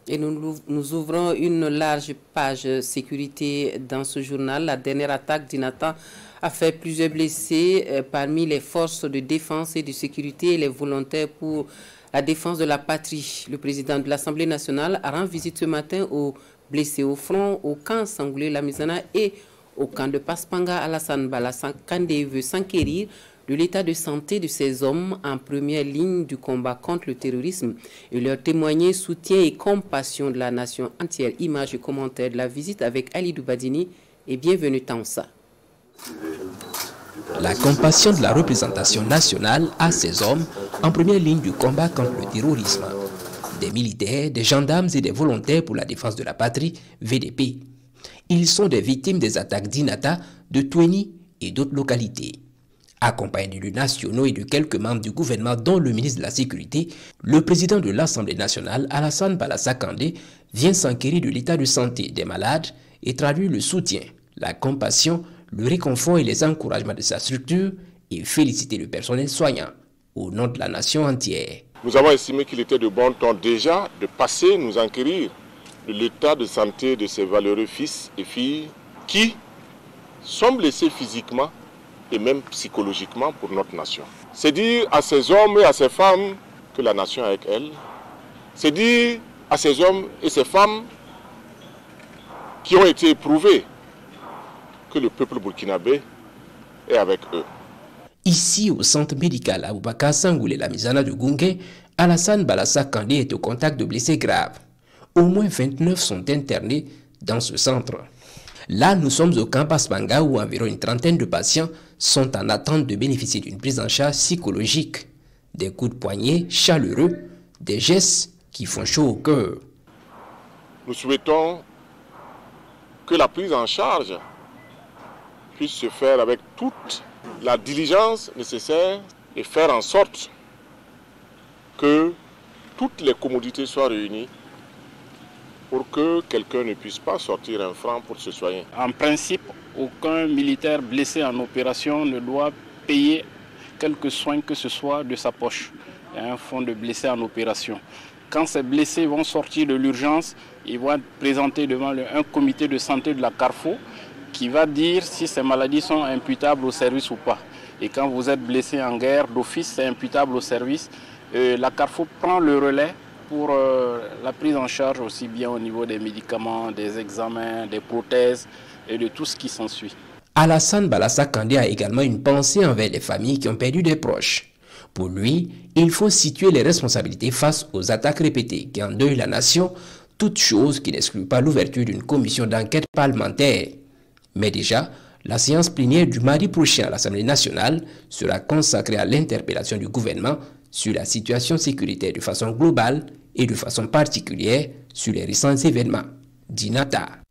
Et nous ouvrons une large page sécurité dans ce journal. La dernière attaque d'Inata a fait plusieurs blessés parmi les forces de défense et de sécurité et les volontaires pour la défense de la patrie. Le président de l'Assemblée nationale a rendu visite ce matin aux blessés au front, au camp Sangoulé Lamizana et au camp de Paspanga. Alassane Bala Kandé veut s'enquérir de l'état de santé de ces hommes en première ligne du combat contre le terrorisme et leur témoigner soutien et compassion de la nation entière. Images et commentaires de la visite avec Ali Doubadini et bienvenue Tansa. La compassion de la représentation nationale à ces hommes en première ligne du combat contre le terrorisme. Des militaires, des gendarmes et des volontaires pour la défense de la patrie, VDP. Ils sont des victimes des attaques d'Inata, de Touéni et d'autres localités. Accompagné d'élus nationaux et de quelques membres du gouvernement, dont le ministre de la Sécurité, le président de l'Assemblée nationale, Alassane Bala Kandé, vient s'enquérir de l'état de santé des malades et traduire le soutien, la compassion, le réconfort et les encouragements de sa structure et féliciter le personnel soignant au nom de la nation entière. Nous avons estimé qu'il était de bon ton déjà de passer, nous enquérir de l'état de santé de ces valeureux fils et filles qui sont blessés physiquement et même psychologiquement pour notre nation. C'est dire à ces hommes et à ces femmes que la nation est avec elles. C'est dire à ces hommes et ces femmes qui ont été éprouvés que le peuple burkinabé est avec eux. Ici, au centre médical Aboubakar Sangoulé Lamizana de Gungue, Alassane Bala Kandé est au contact de blessés graves. Au moins 29 sont internés dans ce centre. Là, nous sommes au camp Paspanga où environ une trentaine de patients sont en attente de bénéficier d'une prise en charge psychologique. Des coups de poignet chaleureux, des gestes qui font chaud au cœur. Nous souhaitons que la prise en charge puisse se faire avec toute la diligence nécessaire et faire en sorte que toutes les commodités soient réunies pour que quelqu'un ne puisse pas sortir un franc pour se soigner. En principe, aucun militaire blessé en opération ne doit payer quelque soin que ce soit de sa poche. Il y a un fonds de blessés en opération. Quand ces blessés vont sortir de l'urgence, ils vont être présentés devant un comité de santé de la Carrefour qui va dire si ces maladies sont imputables au service ou pas. Et quand vous êtes blessé en guerre, d'office, c'est imputable au service. La Carrefour prend le relais pour la prise en charge aussi bien au niveau des médicaments, des examens, des prothèses et de tout ce qui s'ensuit. Alassane Bala Kandé a également une pensée envers les familles qui ont perdu des proches. Pour lui, il faut situer les responsabilités face aux attaques répétées qui endeuillent la nation, toute chose qui n'exclut pas l'ouverture d'une commission d'enquête parlementaire. Mais déjà, la séance plénière du mardi prochain à l'Assemblée nationale sera consacrée à l'interpellation du gouvernement sur la situation sécuritaire de façon globale et de façon particulière sur les récents événements d'Inata.